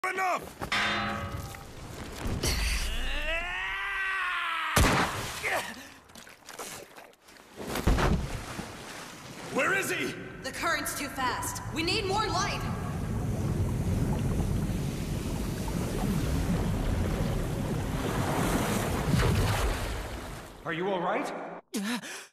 Enough! Where is he? The current's too fast. We need more light. Are you all right?